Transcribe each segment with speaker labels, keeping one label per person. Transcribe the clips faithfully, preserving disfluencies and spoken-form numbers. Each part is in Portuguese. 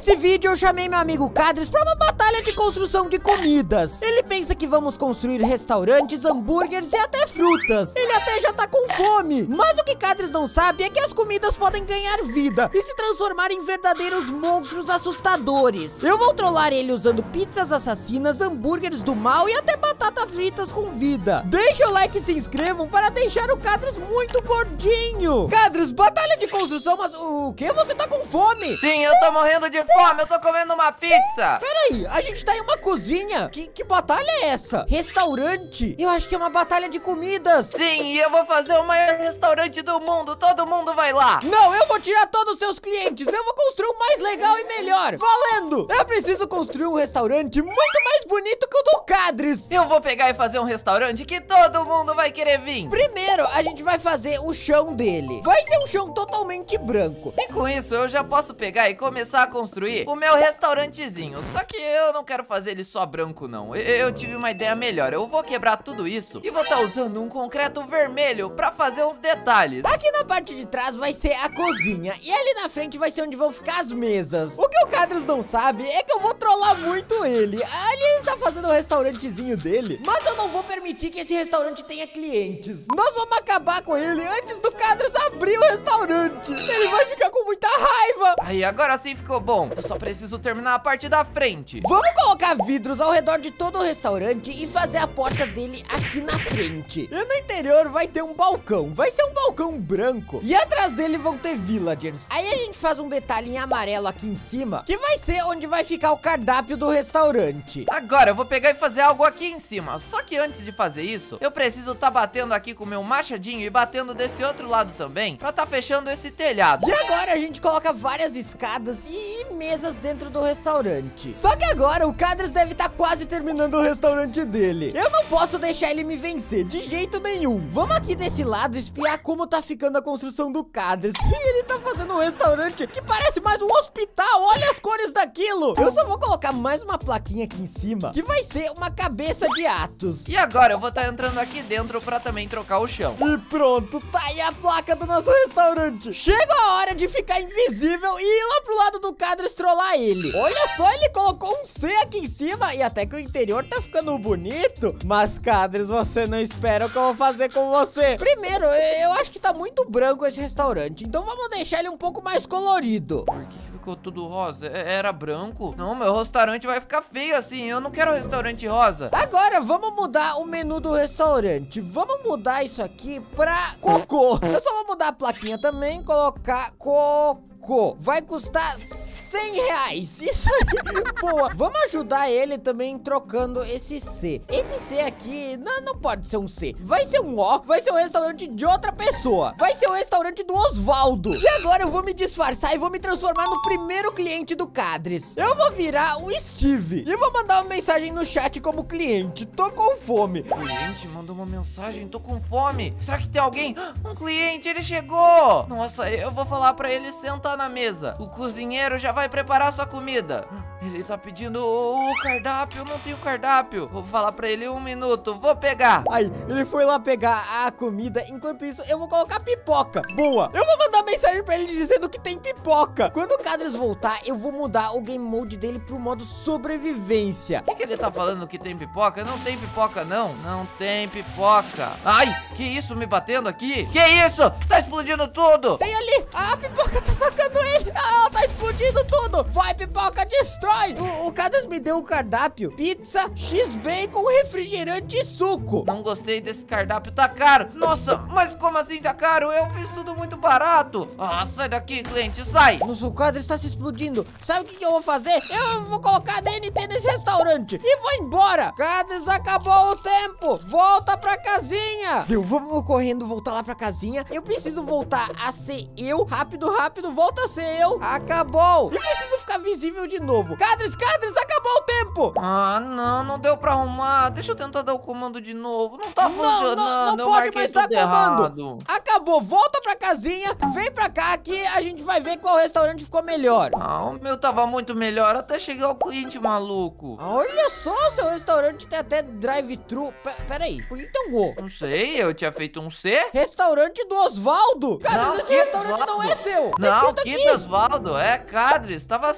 Speaker 1: Nesse vídeo eu chamei meu amigo Cadres pra uma batalha de construção de comidas. Ele pensa que vamos construir restaurantes, hambúrgueres e até frutas. Ele até já tá com fome. Mas o que Cadres não sabe é que as comidas podem ganhar vida e se transformar em verdadeiros monstros assustadores. Eu vou trollar ele usando pizzas assassinas, hambúrgueres do mal e até batata fritas com vida. Deixa o like e se inscrevam para deixar o Cadres muito gordinho. Cadres, batalha de construção, mas o que? Você tá com fome?
Speaker 2: Sim, eu tô morrendo de fome, eu tô comendo uma pizza.
Speaker 1: Peraí, a gente tá em uma cozinha. Que, que batalha é essa? Restaurante? Eu acho que é uma batalha de comidas.
Speaker 2: Sim, e eu vou fazer o maior restaurante do mundo, todo mundo vai lá.
Speaker 1: Não, eu vou tirar todos os seus clientes. Eu vou construir um mais legal e melhor. Valendo! Eu preciso construir um restaurante muito mais bonito que o do Cadres.
Speaker 2: Eu vou pegar e fazer um restaurante que todo mundo vai querer vir.
Speaker 1: Primeiro, a gente vai fazer o chão dele. Vai ser um chão totalmente branco.
Speaker 2: E com isso, eu já posso pegar e começar a construir o meu restaurantezinho. Só que eu não quero fazer ele só branco, não. Eu, eu tive uma ideia melhor. Eu vou quebrar tudo isso e vou estar usando um concreto vermelho pra fazer uns detalhes.
Speaker 1: Aqui na parte de trás vai ser a cozinha e ali na frente vai ser onde vão ficar as mesas. O que o Cadres não sabe é que eu vou trollar muito ele. Ali ele tá fazendo o restaurantezinho dele, mas eu não vou permitir que esse restaurante tenha clientes. Nós vamos acabar com ele antes do Cadres abrir o restaurante. Ele vai ficar com muita raiva.
Speaker 2: Aí, agora sim ficou bom. Eu só preciso terminar a parte da frente.
Speaker 1: Vamos colocar vidros ao redor de todo o restaurante e fazer a porta dele aqui na frente. E no interior vai ter um balcão. Vai ser um balcão branco. E atrás dele vão ter villagers. Aí a gente faz um detalhe em amarelo aqui em cima, que vai ser onde vai ficar o cardápio do restaurante.
Speaker 2: Agora eu vou pegar e fazer algo aqui em cima. Só que antes de fazer isso, eu preciso tá batendo aqui com o meu machadinho e batendo desse outro lado também, pra tá fechando esse telhado.
Speaker 1: E agora a gente coloca várias escadas e mesas dentro do restaurante. Só que agora o Cadres deve estar quase terminando o restaurante dele. Eu não posso deixar ele me vencer de jeito nenhum. Vamos aqui desse lado espiar como tá ficando a construção do Cadres. E ele tá fazendo um restaurante que parece mais um hospital. Olha as cores daquilo. Eu só vou colocar mais uma plaquinha aqui em cima, que vai ser uma cabeça de Atos.
Speaker 2: E agora eu vou estar entrando aqui dentro pra também trocar o chão.
Speaker 1: E pronto, tá aí a placa do nosso restaurante. Chega a hora de ficar invisível e ir lá pro lado do Cadres trollar ele. Olha só, ele colocou um C aqui em cima e até que o interior tá ficando bonito. Mas Cadres, você não espera o que eu vou fazer com você. Primeiro, eu acho que tá muito branco esse restaurante, então vamos deixar ele um pouco mais colorido.
Speaker 2: Por que ficou tudo rosa? Era branco? Não, meu restaurante vai ficar feio assim. Eu não quero restaurante rosa.
Speaker 1: Agora vamos mudar o menu do restaurante. Vamos mudar isso aqui pra cocô. Eu só vou mudar a plaquinha também, colocar cocô. Vai custar cem reais. Isso aí, boa. Vamos ajudar ele também trocando esse C. Esse C aqui não, não pode ser um C. Vai ser um O. Vai ser um restaurante de outra pessoa. Vai ser o restaurante do Osvaldo. E agora eu vou me disfarçar e vou me transformar no primeiro cliente do Cadres. Eu vou virar o Steve e vou mandar uma mensagem no chat como cliente. Tô com fome.
Speaker 2: O cliente mandou uma mensagem, tô com fome. Será que tem alguém? Um cliente, ele chegou. Nossa, eu vou falar pra ele sentar na mesa. O cozinheiro já vai preparar sua comida. Ele tá pedindo o cardápio, eu não tenho cardápio. Vou falar pra ele um minuto, vou pegar.
Speaker 1: Aí, ele foi lá pegar a comida. Enquanto isso, eu vou colocar pipoca. Boa. Eu vou mandar mensagem pra ele dizendo que tem pipoca. Quando o Cadres voltar, eu vou mudar o game mode dele pro modo sobrevivência.
Speaker 2: O que, que ele tá falando que tem pipoca? Não tem pipoca, não. Não tem pipoca. Ai, que isso me batendo aqui? Que isso? Tá explodindo tudo.
Speaker 1: Tem ali. A pipoca tá atacando ele. Ah, tá explodindo tudo. Vai, pipoca, destrói. O, o Cadres me deu o cardápio: pizza, X-bacon, refrigerante e suco.
Speaker 2: Não gostei desse cardápio, tá caro. Nossa, mas como assim tá caro? Eu fiz tudo muito barato. Ah, sai daqui, cliente, sai.
Speaker 1: Nossa, o Cadres tá se explodindo. Sabe o que, que eu vou fazer? Eu vou colocar D N T nesse restaurante e vou embora. Cadres, acabou o tempo. Volta pra casinha. Eu vou correndo voltar lá pra casinha. Eu preciso voltar a ser eu. Rápido, rápido, volta a ser eu. Acabou. E preciso ficar visível de novo. Cadres, Cadres, acabou o tempo.
Speaker 2: Ah, não, não deu pra arrumar. Deixa eu tentar dar o comando de novo. Não tá funcionando.
Speaker 1: Não, não, não pode mais dar comando. Acabou, volta pra casinha. Vem pra cá que a gente vai ver qual restaurante ficou melhor.
Speaker 2: Ah, o meu tava muito melhor até chegar o cliente maluco.
Speaker 1: Olha só, seu restaurante tem até drive-thru. Pera aí, por que tem um O?
Speaker 2: Não sei, eu tinha feito um C.
Speaker 1: Restaurante do Osvaldo. Cadres, esse restaurante
Speaker 2: Osvaldo?
Speaker 1: não é seu. Tá
Speaker 2: Não,
Speaker 1: escrito
Speaker 2: que
Speaker 1: aqui.
Speaker 2: Osvaldo, é Cadres, tava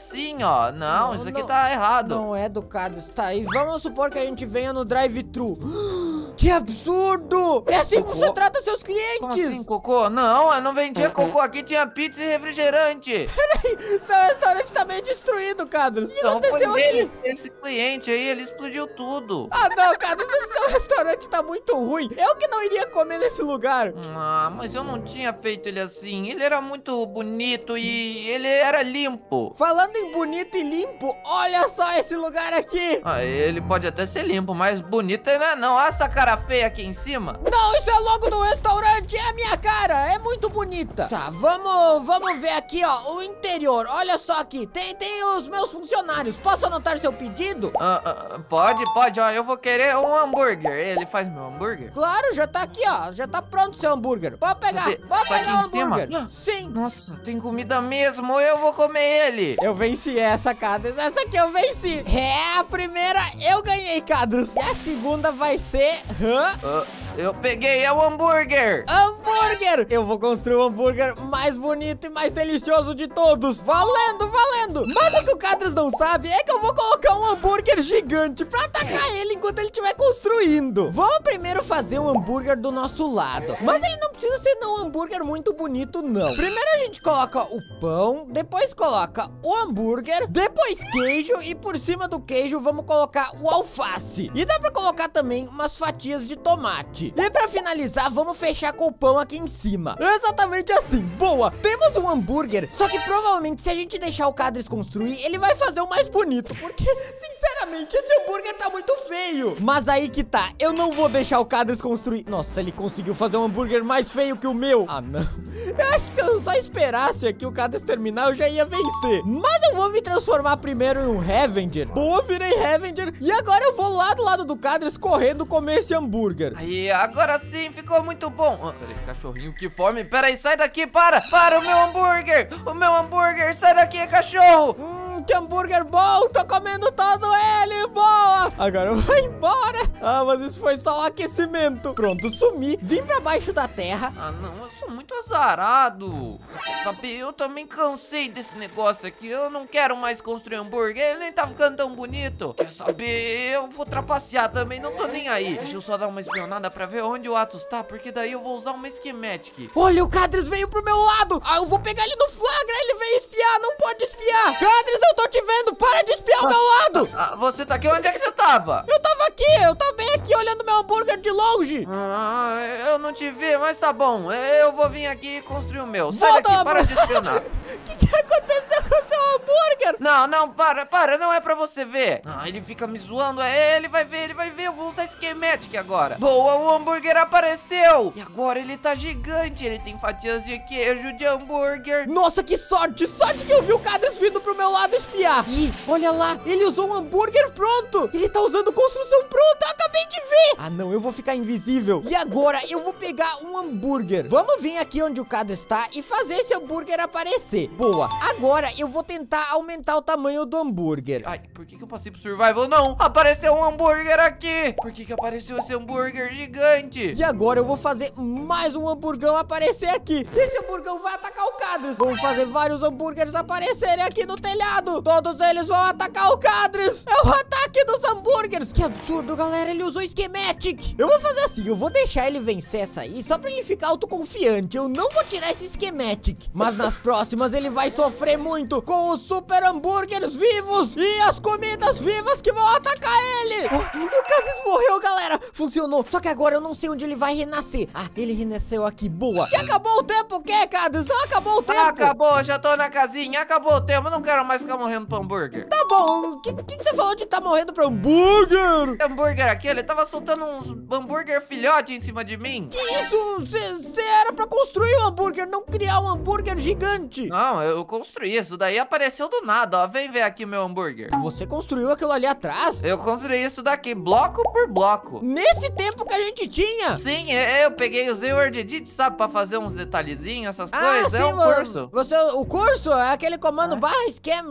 Speaker 2: assim, ó. Não,
Speaker 1: Não,
Speaker 2: isso aqui
Speaker 1: não.
Speaker 2: tá errado.
Speaker 1: Não é do Cadros, tá? E vamos supor que a gente venha no drive-thru. Que absurdo! É assim que você
Speaker 2: Cocô?
Speaker 1: trata seus
Speaker 2: Como
Speaker 1: clientes!
Speaker 2: assim, cocô? Não, eu não vendia cocô. Aqui tinha pizza e refrigerante.
Speaker 1: Seu restaurante tá meio destruído, Cadros. O que
Speaker 2: Então foi
Speaker 1: aconteceu
Speaker 2: dele,
Speaker 1: aqui?
Speaker 2: esse cliente aí, ele explodiu tudo.
Speaker 1: Ah, não, Cadros, esse seu restaurante tá muito ruim. Eu que não iria comer nesse lugar.
Speaker 2: Ah, mas eu não tinha feito ele assim. Ele era muito bonito e ele era limpo.
Speaker 1: Falando em bonito e limpo, olha só esse lugar aqui.
Speaker 2: Ah, ele pode até ser limpo, mas bonito ele não é não. Olha essa cara feia aqui em cima.
Speaker 1: Não, isso é logo do restaurante, é a minha cara, é muito bonita. Tá, vamos, vamos ver aqui, ó, o interior. Olha só aqui, tem, tem os meus funcionários. Posso anotar seu pedido?
Speaker 2: Ah, ah, pode, pode, ó. Eu vou querer um hambúrguer. Ele faz meu hambúrguer?
Speaker 1: Claro, já tá aqui, ó. Já tá pronto seu hambúrguer. Pode pegar,
Speaker 2: Cadê?
Speaker 1: pode
Speaker 2: Tá
Speaker 1: pegar o
Speaker 2: aqui em cima?
Speaker 1: hambúrguer. Sim.
Speaker 2: Nossa, tem comida mesmo. Eu vou comer ele.
Speaker 1: Eu venci essa, Cadros. Essa aqui eu venci. É, a primeira eu ganhei, Cadros. E a segunda vai ser... Hã?
Speaker 2: Ah, eu peguei, é o hambúrguer.
Speaker 1: Hambúrguer! Eu vou construir o hambúrguer mais bonito e mais delicioso de todos. Valendo, valendo! Mas o que o Cadros não sabe é que eu vou colocar um hambúrguer gigante pra atacar ele enquanto ele estiver construindo. Vamos primeiro fazer um hambúrguer do nosso lado. Mas ele não precisa ser não um hambúrguer muito bonito, não. Primeiro a gente coloca o pão, depois coloca o hambúrguer, depois queijo e por cima do queijo vamos colocar o alface. E dá pra colocar também umas fatias de tomate. E pra finalizar, vamos fechar com o pão aqui em cima. Exatamente assim. Boa. Temos um hambúrguer, só que provavelmente se a gente deixar o Cadros construir, ele vai fazer o mais bonito, porque, sinceramente, esse hambúrguer tá muito feio. Mas aí que tá, eu não vou deixar o Cadros construir. Nossa, ele conseguiu fazer um hambúrguer mais feio que o meu. Ah, não. Eu acho que se eu só esperasse aqui o Cadros terminar, eu já ia vencer. Mas eu vou me transformar primeiro em um Revenger. Boa, virei Revenger. E agora eu vou lá do lado do Cadros correndo comer esse hambúrguer.
Speaker 2: Aí, agora sim, ficou muito bom. Ah, peraí, cachorrinho, que fome. Peraí, sai daqui, para. Para, o meu hambúrguer. O meu hambúrguer, sai daqui, cachorro.
Speaker 1: Hum, que hambúrguer bom. Tô comendo todo ele. Boa. Agora eu vou embora. Ah, mas isso foi só um aquecimento. Pronto, sumi. Vim pra baixo da terra.
Speaker 2: Ah, não, eu sou muito azarado. Quer saber, eu também cansei desse negócio aqui. Eu não quero mais construir hambúrguer. Ele nem tá ficando tão bonito. Quer saber, eu vou trapacear também. Não tô nem aí. Deixa eu só dar uma espionada pra ver onde o Atos tá, porque daí eu vou usar uma schematic.
Speaker 1: Olha, o Cadros veio pro meu lado. Ah, eu vou pegar ele no flagra. Ele veio espiar. Não pode espiar. Cadros, eu tô te vendo. Para de espiar o meu lado.
Speaker 2: Ah, você tá aqui? Onde é que você tava?
Speaker 1: Eu tava aqui. Eu tava bem aqui olhando meu hambúrguer de longe.
Speaker 2: Ah, eu não te vi, mas tá bom. Eu vou vir aqui construir o meu. Sai
Speaker 1: Volta,
Speaker 2: daqui, para de espionar.
Speaker 1: O que, que aconteceu com o seu hambúrguer?
Speaker 2: Não, não, para, para, não é pra você ver. Ah, ele fica me zoando, é, ele vai ver, ele vai ver, eu vou usar schematic agora. Boa, o hambúrguer apareceu. E agora ele tá gigante, ele tem fatias de queijo, de hambúrguer.
Speaker 1: Nossa, que sorte, sorte que eu vi o Cadros vindo pro meu lado espiar. Ih, olha lá, ele usou um hambúrguer pronto. Ele tá usando construção pronta, eu acabei de ver. Ah não, eu vou ficar invisível. E agora eu vou pegar um hambúrguer. Vamos vir aqui onde o Cadros está e fazer esse hambúrguer aparecer. Boa, agora eu vou tentar aumentar o tamanho do hambúrguer.
Speaker 2: Ai, por que que eu passei pro survival? Não, apareceu um hambúrguer aqui. Por que que apareceu esse hambúrguer gigante?
Speaker 1: E agora eu vou fazer mais um hamburgão aparecer aqui. Esse hamburgão vai atacar o Cadros. Vamos fazer vários hambúrgueres aparecerem aqui no telhado. Todos eles vão atacar o Cadros. É o ataque dos hambúrgueres. Que absurdo, galera. Ele usou schematic. Eu vou fazer assim. Eu vou deixar ele vencer essa aí só pra ele ficar autoconfiante. Eu não vou tirar esse schematic. Mas nas próximas ele vai sofrer muito com os super hambúrgueres vivos e as comidas vivas que vão atacar ele. O, o Cadros morreu, galera. Funcionou. Só que agora eu não sei onde ele vai renascer. Ah, ele renasceu aqui. Boa. Que acabou o tempo, o quê, Cadros? Não acabou o tempo.
Speaker 2: Ah, acabou, já tô na casinha, acabou o tempo. Eu não quero mais ficar morrendo pro hambúrguer.
Speaker 1: Tá bom. O que, que, que você falou de tá morrendo pra hambúrguer?
Speaker 2: O hambúrguer aqui, ele tava soltando uns hambúrguer filhote em cima de mim.
Speaker 1: Que isso? Você era pra construir um hambúrguer, não criar um hambúrguer gigante.
Speaker 2: Não, eu construí isso daí, apareceu do nada, ó. Vem ver aqui meu hambúrguer.
Speaker 1: Você construiu aquilo ali atrás?
Speaker 2: Eu construí isso daqui, bloco por bloco.
Speaker 1: Nesse tempo que a gente tinha?
Speaker 2: Sim, eu, eu peguei, usei o Word Edit, sabe, pra fazer uns detalhezinhos, essas
Speaker 1: Ah,
Speaker 2: coisas.
Speaker 1: sim,
Speaker 2: é um curso.
Speaker 1: Você, o curso é aquele comando
Speaker 2: Ah.
Speaker 1: barra scam load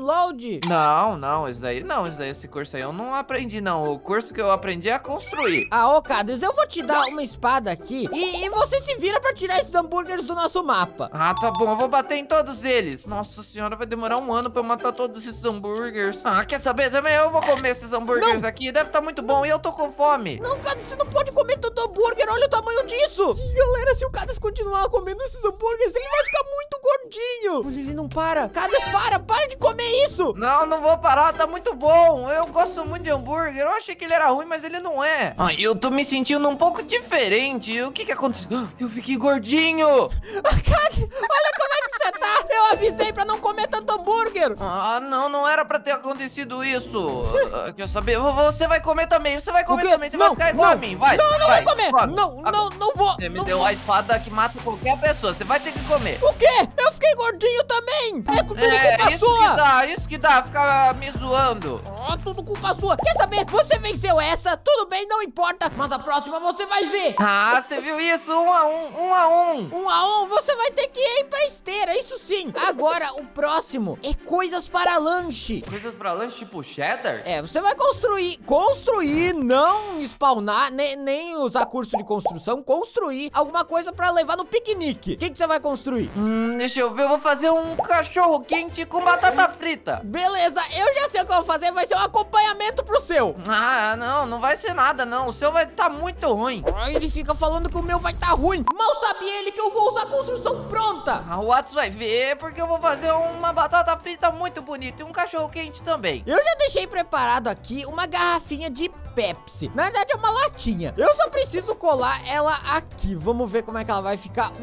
Speaker 1: aprende.
Speaker 2: Não, não, isso daí, não, isso daí, esse curso aí eu não aprendi, não. O curso que eu aprendi é construir.
Speaker 1: Ah, ô, Cadres, eu vou te dar uma espada aqui e, e você se vira pra tirar esses hambúrgueres do nosso mapa.
Speaker 2: Ah, tá bom, eu vou bater em todos eles. Nossa senhora, vai demorar um ano pra eu matar todos esses hambúrgueres. Ah, quer saber também? Eu vou comer esses hambúrgueres
Speaker 1: Não.
Speaker 2: aqui, deve estar muito bom e eu tô com fome.
Speaker 1: Não, Cadres, você não pode comer tanto hambúrguer, olha o tamanho disso. E, galera, se o Cadres continuar comendo esses hambúrgueres, ele vai ficar muito gordinho. Olha, ele não para. Cadres, para, para de comer isso.
Speaker 2: Não, não vou parar, tá muito bom. Eu gosto muito de hambúrguer, eu achei que ele era ruim, mas ele não é. Ai, eu tô me sentindo um pouco diferente. O que que aconteceu? Eu fiquei gordinho.
Speaker 1: Ah, Cadres, olha como é que você tá. Eu avisei pra não comer tanto hambúrguer.
Speaker 2: Ah, não, não era pra ter acontecido isso. Ah, quer saber? Você vai comer também, você vai comer
Speaker 1: quê?
Speaker 2: também, você
Speaker 1: Não,
Speaker 2: vai ficar igual
Speaker 1: não.
Speaker 2: a mim, vai.
Speaker 1: Não, não
Speaker 2: vai,
Speaker 1: vou comer.
Speaker 2: come.
Speaker 1: Não,
Speaker 2: Ah,
Speaker 1: não, não vou.
Speaker 2: Você me
Speaker 1: não
Speaker 2: deu
Speaker 1: vou.
Speaker 2: a espada que mata qualquer pessoa, você vai ter que comer.
Speaker 1: O quê? Eu fiquei gordinho também. É tudo
Speaker 2: É,
Speaker 1: culpa
Speaker 2: isso
Speaker 1: sua.
Speaker 2: que dá, isso que dá, ficar me zoando.
Speaker 1: Ah, tudo culpa sua. Quer saber? Você venceu essa, tudo bem, não importa. Mas a próxima você vai ver.
Speaker 2: Ah, você viu isso? Um a um, um a um.
Speaker 1: Um a um, você vai ter que ir pra esteira, isso sim. Agora, o próximo é coisas para lanche.
Speaker 2: Coisas pra lanche tipo cheddar?
Speaker 1: É, você vai construir, construir, não spawnar, nem, nem usar curso de construção, construir alguma coisa pra levar no piquenique. O que que você vai construir?
Speaker 2: Hum, deixa eu ver, eu vou fazer um cachorro quente com batata frita.
Speaker 1: Beleza, eu já sei o que eu vou fazer, vai ser um acompanhamento pro seu.
Speaker 2: Ah, não, não vai ser nada não, o seu vai estar muito ruim.
Speaker 1: Ah, ele fica falando que o meu vai tá ruim. Mal sabe ele que eu vou usar a construção pronta.
Speaker 2: Ah, o Watts vai ver, porque eu vou fazer uma batata frita muito bonita e um cachorro quente também.
Speaker 1: Eu já deixei preparado aqui uma garrafinha de Pepsi. Na verdade é uma latinha. Eu só preciso colar ela aqui. Vamos ver como é que ela vai ficar.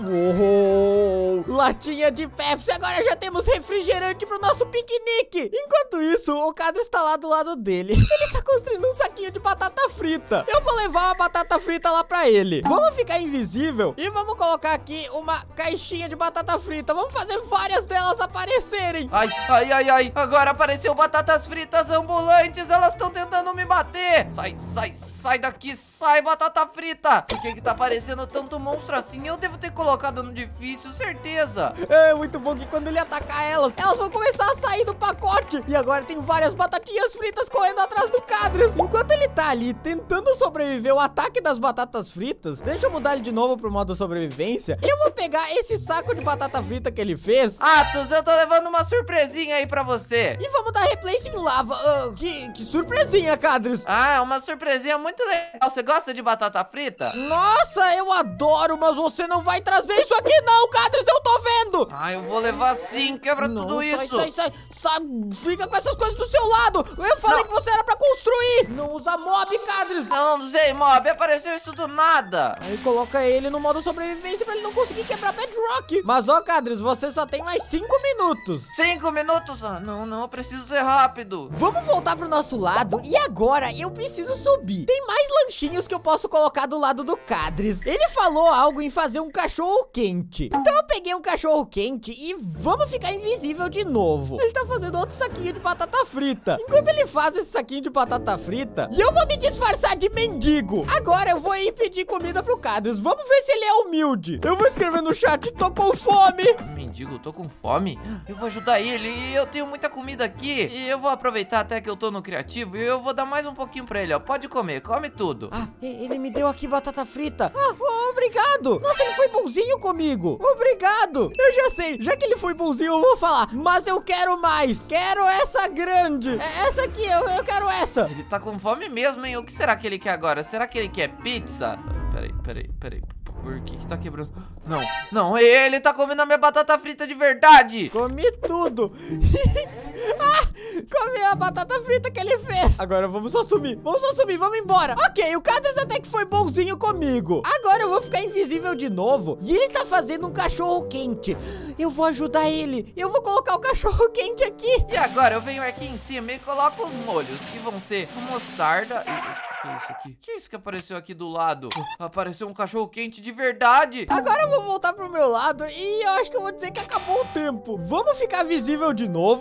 Speaker 1: Uou! Latinha de Pepsi. Agora já temos refrigerante pro nosso piquenique. Enquanto isso, o Cadro está lá do lado dele. Ele tá construindo um saquinho de batata frita. Eu vou levar uma batata frita lá pra ele. Vamos ficar invisível e vamos colocar aqui uma caixinha de batata frita. Vamos fazer várias delas aparecerem.
Speaker 2: Ai, ai, ai, ai, agora apareceu batatas fritas ambulantes, elas estão tentando me bater. Sai, sai, sai daqui, sai batata frita. Por que que tá aparecendo tanto monstro assim? Eu devo ter colocado no difícil, certeza.
Speaker 1: É muito bom que quando ele atacar elas, elas vão começar a sair do pacote. E agora tem várias batatinhas fritas correndo atrás do Cadres. Enquanto ele tá ali tentando sobreviver ao ataque das batatas fritas, deixa eu mudar ele de novo pro modo sobrevivência. Eu vou pegar esse saco de batata frita que ele fez
Speaker 2: Atos, eu tô levando uma surpresinha aí pra você.
Speaker 1: e vamos dar replace em lava. Ah, que, que surpresinha, Cadres.
Speaker 2: Ah, é uma surpresinha muito legal. Você gosta de batata frita?
Speaker 1: Nossa, eu adoro, mas você não vai trazer isso aqui não, Cadres, eu tô vendo.
Speaker 2: Ah, eu vou levar sim, quebra
Speaker 1: Não,
Speaker 2: tudo
Speaker 1: sai,
Speaker 2: isso.
Speaker 1: sai, sai, sai, fica com essas coisas do seu lado. Eu falei
Speaker 2: Não.
Speaker 1: que você era pra construir. Não usa mob, Cadres.
Speaker 2: Eu não sei, mob, apareceu isso do nada.
Speaker 1: Aí coloca ele no modo sobrevivência pra ele não conseguir quebrar Bedrock. Mas, ó, Cadres, você só tem mais cinco minutos.
Speaker 2: Cinco minutos? Ah, não, não, eu preciso ser rápido.
Speaker 1: Vamos voltar pro nosso lado e agora eu preciso subir. Tem mais lanchinhos que eu posso colocar do lado do Cadres. Ele falou algo em fazer um cachorro quente. Então eu peguei um cachorro quente e vamos ficar invisível de novo. Ele tá fazendo outro saquinho de batata frita. Enquanto ele faz esse saquinho de batata frita, e eu vou me disfarçar de mendigo. Agora eu vou ir pedir comida pro Cadres. Vamos ver se ele é humilde. Eu vou escrever no chat, tô com fome.
Speaker 2: Mendigo, eu tô com fome. Eu vou ajudar ele e eu tenho muita comida aqui. E eu vou aproveitar até que eu tô no criativo e eu vou dar mais um pouquinho pra ele, ó. Pode comer, come tudo.
Speaker 1: Ah, e- ele me deu aqui batata frita. Ah, oh, obrigado. Nossa, ele foi bonzinho comigo. Obrigado. Eu já sei, já que ele foi bonzinho, eu vou falar. Mas eu quero mais. Quero essa grande. É essa aqui, eu, eu quero essa.
Speaker 2: Ele tá com fome mesmo, hein? O que será que ele quer agora? Será que ele quer pizza? Peraí, peraí, peraí. Por que que tá quebrando? Não, não, ele tá comendo a minha batata frita de verdade.
Speaker 1: Comi tudo. Ah, comi a batata frita que ele fez. Agora vamos só sumir. Vamos só sumir, vamos embora. Ok, o Cadres até que foi bonzinho comigo. Agora eu vou ficar invisível de novo. E ele tá fazendo um cachorro quente. Eu vou ajudar ele. Eu vou colocar o cachorro quente aqui.
Speaker 2: E agora eu venho aqui em cima e coloco os molhos, que vão ser mostarda e... O que é isso aqui? O que é isso que apareceu aqui do lado? Apareceu um cachorro quente de verdade.
Speaker 1: Agora eu vou voltar pro meu lado e eu acho que eu vou dizer que acabou o tempo. Vamos ficar visível de novo. E agora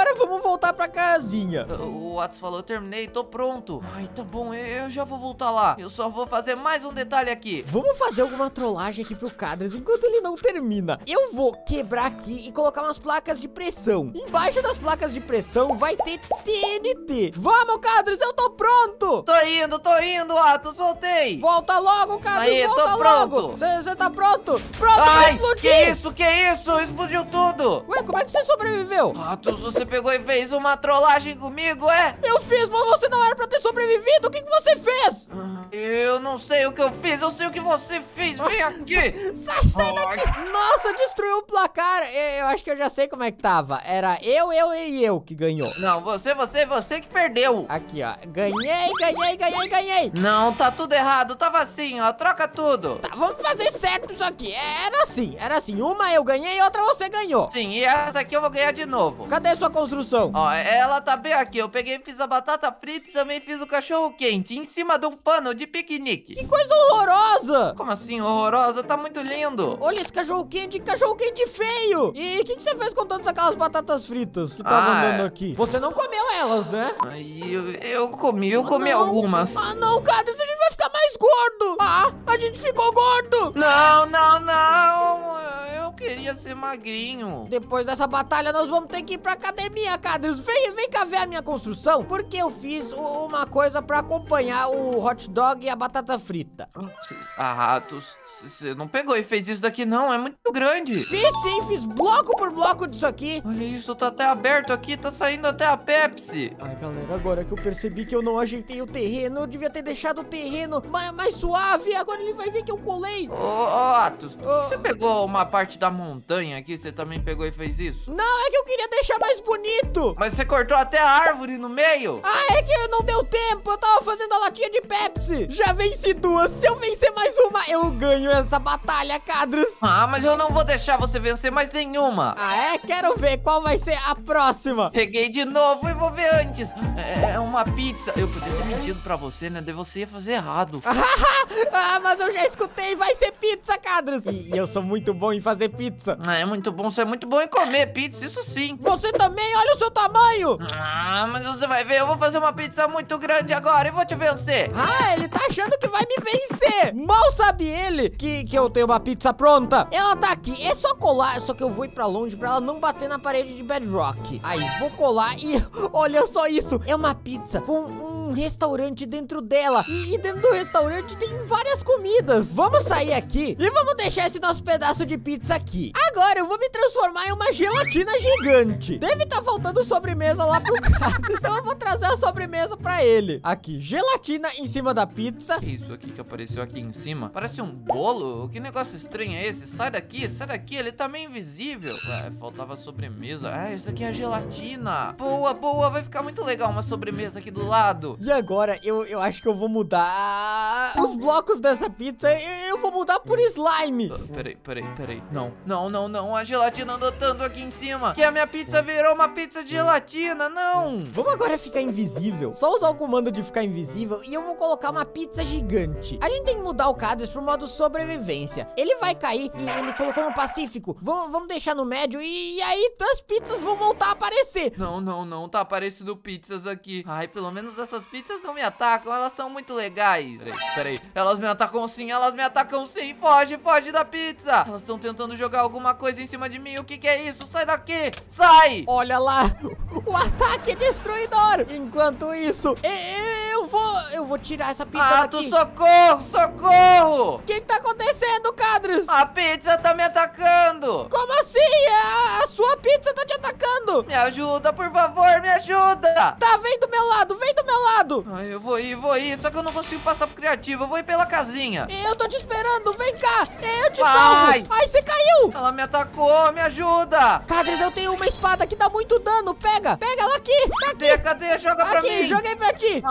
Speaker 1: agora vamos voltar pra casinha.
Speaker 2: O Atos falou, eu terminei, tô pronto. Ai, tá bom, eu já vou voltar lá. Eu só vou fazer mais um detalhe aqui.
Speaker 1: Vamos fazer alguma trollagem aqui pro Cadras enquanto ele não termina. Eu vou quebrar aqui e colocar umas placas de pressão. Embaixo das placas de pressão vai ter T N T. Vamos, Cadras, eu tô pronto.
Speaker 2: Tô indo, tô indo, Atos, soltei.
Speaker 1: Volta logo, Cadras,
Speaker 2: Aí,
Speaker 1: volta
Speaker 2: tô
Speaker 1: logo. Você tá pronto? Pronto pra
Speaker 2: Ai,
Speaker 1: explodir.
Speaker 2: que isso, que isso? Explodiu tudo.
Speaker 1: Ué, como é que você sobreviveu?
Speaker 2: Atos, você pegou e fez uma trollagem comigo, é?
Speaker 1: Eu fiz, mas você não era pra ter sobrevivido. O que, que você fez?
Speaker 2: Eu não sei o que eu fiz, eu sei o que você fez. Vem aqui.
Speaker 1: Sai, sai daqui. Nossa, destruiu o placar. Eu acho que eu já sei como é que tava. Era eu, eu e eu que ganhou.
Speaker 2: Não, você, você, você que perdeu.
Speaker 1: Aqui, ó. Ganhei, ganhei, ganhei, ganhei.
Speaker 2: Não, tá tudo errado. Tava assim, ó. Troca tudo.
Speaker 1: Tá, vamos fazer certo isso aqui. Era assim, era assim. Uma eu ganhei e outra você ganhou.
Speaker 2: Sim, e essa daqui eu vou ganhar de novo.
Speaker 1: Cadê sua construção?
Speaker 2: Ó, ela tá bem aqui. Eu peguei e fiz a batata frita e também fiz o cachorro quente em cima de um pano de piquenique.
Speaker 1: Que coisa horrorosa.
Speaker 2: Como assim, horrorosa? Tá muito lindo.
Speaker 1: Olha esse cachorro quente, cachorro quente feio. E o que, que você fez com todas aquelas batatas fritas que tava
Speaker 2: Ah,
Speaker 1: andando aqui? Você não comeu elas, né?
Speaker 2: Aí eu, eu comi, eu comi
Speaker 1: Ah, não.
Speaker 2: algumas.
Speaker 1: Ah, não, Cadras, a gente vai ficar mais gordo. Ah, a gente ficou gordo.
Speaker 2: Não, não, não. Eu queria ser magrinho.
Speaker 1: Depois dessa batalha, nós vamos ter que ir pra academia, Cadras. Vem, vem cá ver a minha construção, porque eu fiz u- uma coisa pra acompanhar o hot dog e a batata frita.
Speaker 2: Ah, Ratos, você não pegou e fez isso daqui não, é muito grande.
Speaker 1: Fiz sim, fiz bloco por bloco disso aqui.
Speaker 2: Olha isso, tá até aberto aqui, tá saindo até a Pepsi.
Speaker 1: Ai, galera, agora que eu percebi que eu não ajeitei o terreno, eu devia ter deixado o terreno mais, mais suave. Agora ele vai ver que eu colei.
Speaker 2: Ô, ô Atos, por que
Speaker 1: Ô.
Speaker 2: você pegou uma parte da montanha aqui, você também pegou e fez isso?
Speaker 1: Não, é que eu queria deixar mais bonito.
Speaker 2: Mas você cortou até a árvore no meio?
Speaker 1: Ah, é que não deu tempo. Eu tava fazendo a latinha de Pepsi. Já venci duas. Se eu vencer mais uma, eu ganho essa batalha, Cadras.
Speaker 2: Ah, mas eu não vou deixar você vencer mais nenhuma.
Speaker 1: Ah, é? Quero ver qual vai ser a próxima.
Speaker 2: Peguei de novo e vou ver antes. É uma pizza. Eu podia ter mentido pra você, né? Daí você ia fazer errado.
Speaker 1: Ah, mas eu já escutei. Vai ser pizza, Cadras. E eu sou muito bom em fazer pizza.
Speaker 2: Ah, é muito bom, você é muito bom em comer pizza, isso sim.
Speaker 1: Você também? Olha o seu tamanho.
Speaker 2: Ah, mas você vai ver, eu vou fazer uma pizza muito grande agora e vou te vencer.
Speaker 1: Ah, ele tá achando que vai me vencer. Mal sabe ele que, que eu tenho uma pizza pronta. Ela tá aqui, é só colar. Só que eu vou ir pra longe pra ela não bater na parede de Bedrock. Aí, vou colar e olha só isso. É uma pizza com um restaurante dentro dela. E, e dentro do restaurante tem várias comidas. Vamos sair aqui e vamos deixar esse nosso pedaço de pizza aqui. Agora eu vou me transformar em uma gelatina gigante. Deve estar faltando sobremesa lá pro cara. Então eu vou trazer a sobremesa pra ele. Aqui, gelatina em cima da pizza.
Speaker 2: Isso aqui que apareceu aqui em cima parece um bolo. Que negócio estranho é esse? Sai daqui, sai daqui, ele tá meio invisível. É, faltava sobremesa. Ah, isso aqui é a gelatina. Boa, boa, vai ficar muito legal uma sobremesa aqui do lado.
Speaker 1: E agora eu, eu acho que eu vou mudar os blocos dessa pizza. Eu, eu vou mudar por slime.
Speaker 2: Ah, peraí, peraí, peraí. Não, não, não, não. A gelatina andou tanto aqui em cima que a minha pizza virou uma pizza de gelatina. Não.
Speaker 1: Vamos agora ficar invisível. Só usar o comando de ficar invisível e eu vou colocar uma pizza gigante. A gente tem que mudar o Cadras pro modo sobrevivência. Ele vai cair e ele colocou no Pacífico. Vamos, vamos deixar no médio e, e aí as pizzas vão voltar a aparecer.
Speaker 2: Não, não, não. Tá aparecendo pizzas aqui. Ai, pelo menos essas pizzas não me atacam. Elas são muito legais. Peraí, peraí. Elas me atacam sim, elas me atacam sim. Foge, foge da pizza. Elas estão tentando jogar alguma coisa em cima de mim. O que que é isso? Sai daqui. Sai.
Speaker 1: Olha lá, o ataque é destruidor. Enquanto isso, eu vou, eu vou tirar essa pizza
Speaker 2: Ah,
Speaker 1: daqui.
Speaker 2: tu socorro, socorro.
Speaker 1: O que que tá acontecendo, Cadras?
Speaker 2: A pizza tá me atacando.
Speaker 1: Como assim? A, a sua pizza tá te atacando.
Speaker 2: Me ajuda, por favor, me ajuda.
Speaker 1: Tá, vem do meu lado, vem do meu lado.
Speaker 2: Ai, eu vou ir, vou ir. Só que eu não consigo passar pro criativo. Eu vou ir pela casinha.
Speaker 1: Eu tô te esperando, vem cá. Eu te
Speaker 2: Vai.
Speaker 1: salvo. Ai, você caiu.
Speaker 2: Ela me atacou, me ajuda.
Speaker 1: Cadras, eu tenho uma espada que dá muito dano. Pega, pega ela aqui. Tá aqui.
Speaker 2: Cadê, cadê? Joga pra
Speaker 1: Aqui,
Speaker 2: mim.
Speaker 1: joguei pra ti.
Speaker 2: Ai, vem aqui.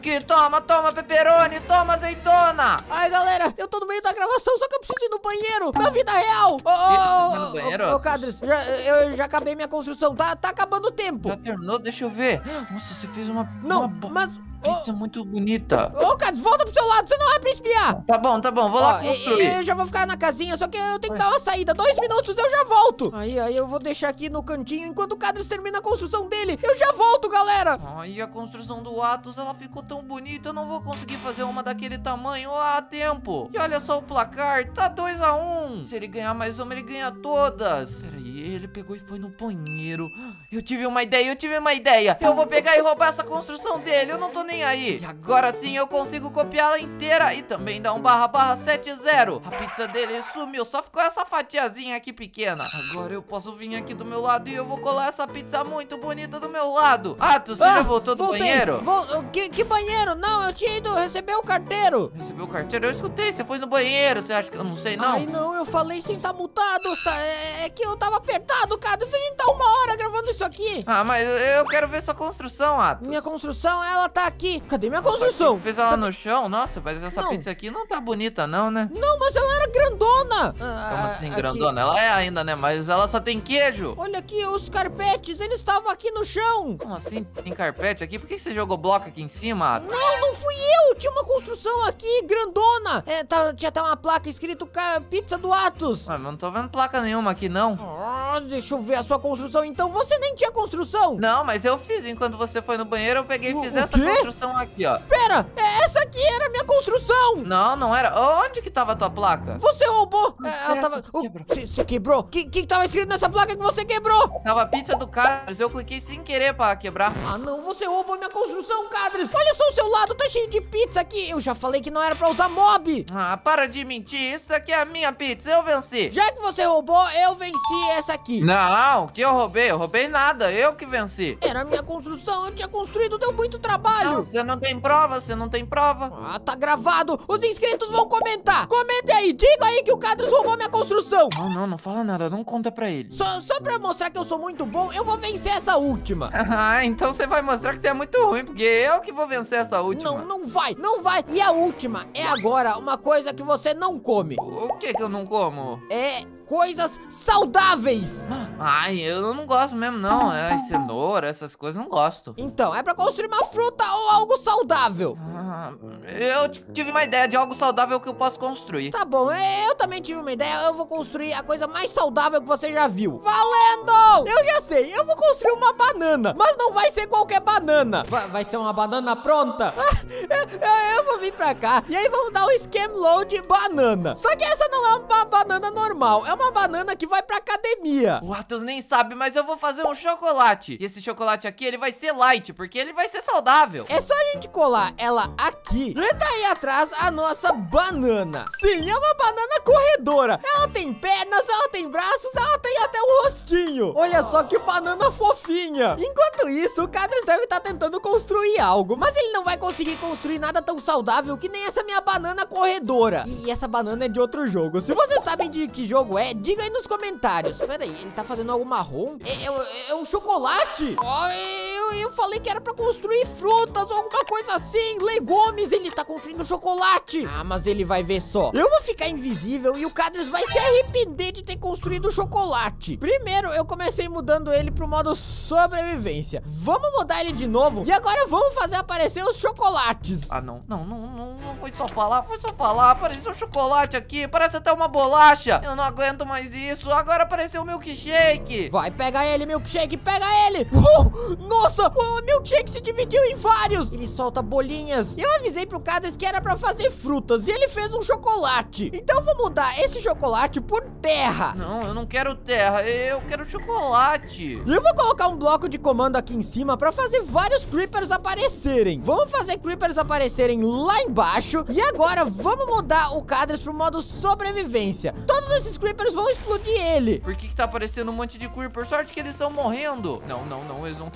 Speaker 2: aqui, toma, toma pepperoni, toma azeitona.
Speaker 1: Ai, galera, eu tô no meio da gravação, só que eu preciso ir no banheiro, na vida real. Ô, ô,
Speaker 2: Tá no
Speaker 1: ô,
Speaker 2: banheiro?
Speaker 1: ô, ô, Cadres, já, eu já acabei minha construção, tá, tá acabando o tempo.
Speaker 2: Já terminou? Deixa eu ver. Nossa, você fez uma,
Speaker 1: Não,
Speaker 2: uma bo-
Speaker 1: mas...
Speaker 2: pizza muito bonita.
Speaker 1: Ô, Cadres, volta pro seu lado, você não vai pra espiar.
Speaker 2: Tá bom, tá bom, vou lá
Speaker 1: Ó,
Speaker 2: construir.
Speaker 1: eu já vou ficar na casinha, só que eu tenho que dar uma saída. Dois minutos, eu já volto. Aí, aí eu vou deixar aqui no cantinho enquanto o Cadres termina a construção dele. Eu já volto, galera.
Speaker 2: Ai, a construção do Atos, ela ficou tão bonita, eu não vou conseguir fazer uma daquele tamanho a tempo. E olha só o placar, tá dois a um. Se ele ganhar mais uma, ele ganha todas. Peraí, ele pegou e foi no banheiro. Eu tive uma ideia, eu tive uma ideia. Eu vou pegar e roubar essa construção dele, eu não tô nem aí. E agora sim eu consigo copiá-la inteira e também dar um barra barra sete zero. A pizza dele sumiu, só ficou essa fatiazinha aqui pequena. Agora eu posso vir aqui do meu lado e eu vou colar essa pizza muito bonita do meu lado. Atos, você
Speaker 1: Ah,
Speaker 2: já voltou do
Speaker 1: voltei.
Speaker 2: banheiro?
Speaker 1: Vol- que, que banheiro? Não, eu tinha ido receber o carteiro.
Speaker 2: Recebeu o carteiro? Eu escutei, você foi no banheiro. Você acha que eu não sei, não?
Speaker 1: Ai, não, eu falei sem estar mutado. Tá, é, é que eu tava apertado, Cadres. A gente tá uma hora gravando isso aqui.
Speaker 2: Ah, mas eu quero ver sua construção, Atos.
Speaker 1: Minha construção, ela tá aqui. Cadê minha construção?
Speaker 2: Fez ela no chão? Nossa, mas essa
Speaker 1: Não.
Speaker 2: pizza aqui não tá bonita, não, né?
Speaker 1: Não, mas ela era grandona. Ah,
Speaker 2: Como assim,
Speaker 1: aqui.
Speaker 2: grandona? Ela é ainda, né? Mas ela só tem queijo.
Speaker 1: Olha aqui, os carpetes, eles estavam aqui no chão.
Speaker 2: Como assim? Tem carpete aqui? Por que você jogou bloco aqui em cima, Atos?
Speaker 1: Não, não fui eu. Tinha uma construção aqui, grandona. É, tá- tinha até uma placa escrito ca- Pizza do Atos.
Speaker 2: Ué, mas não tô vendo placa nenhuma aqui, não.
Speaker 1: Ah, deixa eu ver a sua construção então. Você nem tinha construção.
Speaker 2: Não, mas eu fiz. Enquanto você foi no banheiro, eu peguei
Speaker 1: O-
Speaker 2: e fiz
Speaker 1: o
Speaker 2: essa
Speaker 1: quê?
Speaker 2: construção aqui, ó.
Speaker 1: Pera, é, essa aqui era a minha construção.
Speaker 2: Não, não era. Onde que tava a tua placa?
Speaker 1: Você roubou. É, ela
Speaker 2: essa
Speaker 1: tava...
Speaker 2: que
Speaker 1: Oh,
Speaker 2: quebrou.
Speaker 1: Você você quebrou? O que, que tava escrito nessa placa que você quebrou?
Speaker 2: Tava a pizza do cara, mas eu cliquei sem querer pra quebrar.
Speaker 1: Ah, não, você roubou minha construção, Cadres. Olha só o seu lado, tá cheio de pizza aqui. Eu já falei que não era pra usar mob.
Speaker 2: Ah, para de mentir. Isso daqui é a minha pizza. Eu venci.
Speaker 1: Já que você roubou, eu venci essa aqui.
Speaker 2: Não, que eu roubei? Eu roubei nada. Eu que venci.
Speaker 1: Era a minha construção, eu tinha construído, deu muito trabalho.
Speaker 2: Não, você não tem prova, você não tem prova.
Speaker 1: Ah, tá gravado. Os inscritos vão comentar. Comentem aí, diga aí que o Cadres roubou minha construção.
Speaker 2: Não, não, não fala nada. Não conta pra ele.
Speaker 1: Só, só pra mostrar que eu sou muito bom, eu vou vencer essa última.
Speaker 2: Ah, então você vai mostrar que você é muito ruim, porque eu que vou vencer essa última.
Speaker 1: Não, não vai, não vai. E a última é agora uma coisa que você não come.
Speaker 2: O que que eu não como?
Speaker 1: É coisas saudáveis.
Speaker 2: Ai, eu não gosto mesmo, não. É cenoura, essas coisas, não gosto.
Speaker 1: Então, é pra construir uma fruta ou algo saudável.
Speaker 2: Ah, eu t- tive uma ideia de algo saudável que eu posso construir.
Speaker 1: Tá bom, é, eu também tive uma ideia. Eu vou construir a coisa mais saudável que você já viu. Valendo! Eu já sei, eu vou construir uma banana. Mas não vai ser qualquer banana. Vai, vai ser uma banana pronta. eu, eu vou vir pra cá. E aí vamos dar um scam load banana. Só que essa não é uma banana normal. É uma banana que vai pra academia.
Speaker 2: O Atos nem sabe, mas eu vou fazer um chocolate. E esse chocolate aqui, ele vai ser light, porque ele vai ser saudável.
Speaker 1: É só a gente colar ela aqui e tá aí atrás a nossa banana. Sim, é uma banana corredora. Ela tem pernas, ela tem braços, ela tem até um rostinho. Olha só que banana fofinha. Enquanto isso, o Cadres deve estar tentando construir algo, mas ele não vai conseguir construir nada tão saudável que nem essa minha banana corredora. E essa banana é de outro jogo. Se vocês sabem de que jogo é, diga aí nos comentários. Pera aí, ele tá fazendo algo marrom? É, é, é um chocolate? Ó, eu, eu falei que era pra construir frutas ou alguma coisa assim. Legumes, ele tá construindo chocolate. Ah, mas ele vai ver só. Eu vou ficar invisível e o Cadres vai se arrepender de ter construído chocolate. Primeiro, eu comecei mudando ele pro modo sobrevivência. Vamos mudar ele de novo e agora vamos fazer aparecer os chocolates.
Speaker 2: Ah, não, não, não, não, não foi só falar, foi só falar. Apareceu um chocolate aqui, parece até uma bolacha. Eu não aguento mais isso, agora apareceu um milkshake.
Speaker 1: Vai, pega ele, milkshake, pega ele. Uh, nossa, o milkshake se dividiu em vários. Ele solta bolinhas. Eu avisei pro Cadres que era pra fazer frutas e ele fez um chocolate. Então vou mudar esse chocolate por terra.
Speaker 2: Não, eu não quero terra, eu quero chocolate.
Speaker 1: E eu vou colocar um bloco de comando aqui em cima pra fazer vários creepers aparecerem. Vamos fazer creepers aparecerem lá embaixo. E agora vamos mudar o Cadres pro modo sobrevivência. Todos esses creepers vão explodir ele.
Speaker 2: Por que que tá aparecendo um monte de creeper? Sorte que eles estão morrendo. Não, não, não, eles não estão mais morrendo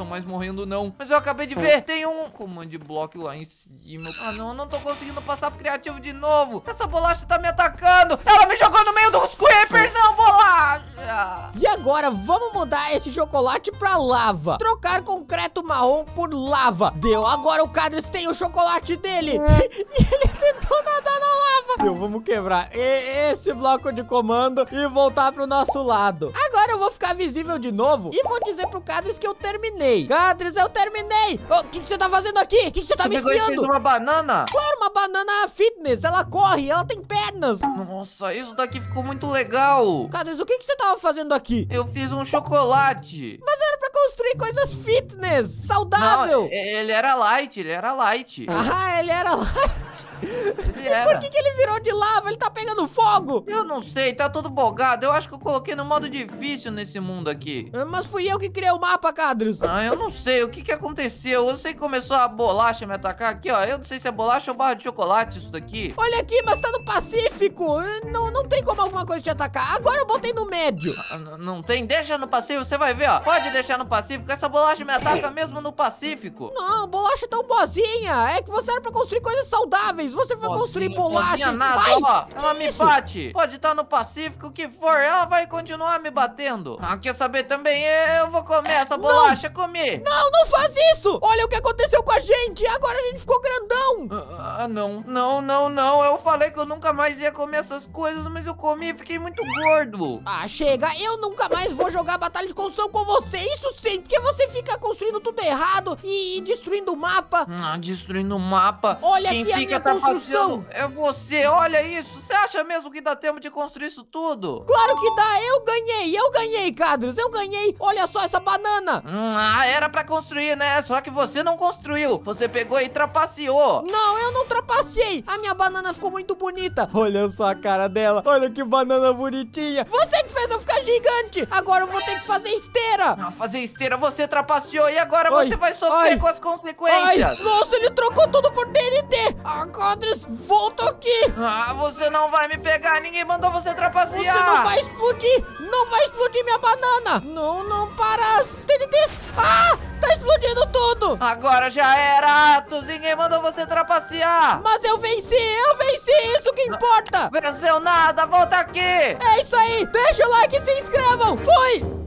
Speaker 2: caindo, não. Mas eu acabei de ver, tem um command block lá em cima. Ah, não, eu não tô conseguindo passar pro criativo de novo. Essa bolacha tá me atacando. Ela me jogou no meio dos creepers, não, bolacha.
Speaker 1: E agora, vamos mudar esse chocolate pra lava. Trocar concreto marrom por lava. Deu, agora o Cadres tem o chocolate dele. E ele tentou nadar na lava. Deu, vamos quebrar e esse bloco de comando e voltar pro nosso lado. Agora eu vou ficar visível de novo e vou dizer pro Cadres que eu terminei. Cadres, eu terminei. O que que você tá fazendo aqui? O que que você tá me
Speaker 2: pegou e fez
Speaker 1: espiando?
Speaker 2: uma banana?
Speaker 1: Claro, uma banana fitness. Ela corre, ela tem pernas.
Speaker 2: Nossa, isso daqui ficou muito legal.
Speaker 1: Cadres, o que que você tava fazendo aqui?
Speaker 2: Eu fiz um chocolate.
Speaker 1: Mas era pra construir coisas fitness, saudável.
Speaker 2: Não, ele era light, ele era light.
Speaker 1: Ah, ele era light.
Speaker 2: Ele
Speaker 1: E
Speaker 2: era.
Speaker 1: por que que ele virou de lava? Ele tá pegando fogo.
Speaker 2: Eu não sei, tá todo bugado. Eu acho que eu coloquei no modo difícil nesse mundo aqui.
Speaker 1: Mas fui eu que criei o mapa, Cadres.
Speaker 2: Ah, eu não sei, o que que aconteceu? Eu sei que começou a bolacha me atacar aqui, ó. Eu não sei se é bolacha ou barra de chocolate isso daqui.
Speaker 1: Olha aqui, mas tá no Pacífico. Não, não tem como alguma coisa te atacar. Agora eu botei no médio.
Speaker 2: Ah, n- não tem? Deixa no Pacífico, você vai ver, ó. Pode deixar no Pacífico, essa bolacha me ataca mesmo no Pacífico.
Speaker 1: Não, bolacha tão boazinha. É que você era pra construir coisas saudáveis. Você foi construir
Speaker 2: Boazinha,
Speaker 1: bolacha.
Speaker 2: boazinha nada,
Speaker 1: Ai,
Speaker 2: ó.
Speaker 1: que
Speaker 2: Ela me
Speaker 1: isso?
Speaker 2: bate. Pode estar no Pacífico, o que for, ela vai continuar me batendo. Ah, quer saber também? Eu vou comer essa bolacha, comi.
Speaker 1: Não, não faz isso. Olha o que aconteceu com a gente. Agora a gente ficou grandão.
Speaker 2: Ah, não, não, não, não. Eu falei que eu nunca mais ia comer essas coisas, mas eu comi e fiquei muito gordo.
Speaker 1: Ah, chega. Eu nunca mais vou jogar batalha de construção com você. Isso sim, porque você fica construindo tudo errado e destruindo o mapa.
Speaker 2: Ah, destruindo o mapa.
Speaker 1: Olha
Speaker 2: Quem
Speaker 1: aqui a
Speaker 2: fica
Speaker 1: minha construção.
Speaker 2: trapaceando é você, olha isso. Você acha mesmo que dá tempo de construir isso tudo?
Speaker 1: Claro que dá, eu ganhei, eu ganhei, Cadres, eu ganhei. Olha só essa banana.
Speaker 2: Hum, ah, era pra construir, né? Só que você não construiu. Você pegou e trapaceou.
Speaker 1: Não, eu não trapacei. A minha banana ficou muito bonita. Olha só a cara dela, olha que banana bonitinha. Você que fez eu ficar gigante. Agora eu vou ter que fazer esteira.
Speaker 2: Ah, fazer esteira, você trapaceou e agora
Speaker 1: Ai,
Speaker 2: você vai sofrer
Speaker 1: ai,
Speaker 2: com as
Speaker 1: Ai,
Speaker 2: consequências.
Speaker 1: nossa, ele trocou tudo por T N T. Ah, Cadres, volta aqui.
Speaker 2: Ah, você não vai me pegar. Ninguém mandou você
Speaker 1: Você
Speaker 2: trapacear.
Speaker 1: não vai explodir. Não vai explodir minha banana. Não, não para. T N Ts. Ah, tá explodindo tudo.
Speaker 2: Agora já era, Atos. Ninguém mandou você trapacear.
Speaker 1: Mas eu venci, eu venci, isso que importa.
Speaker 2: Venceu nada, volta aqui.
Speaker 1: É isso aí, deixa o like e se inscrevam. Fui.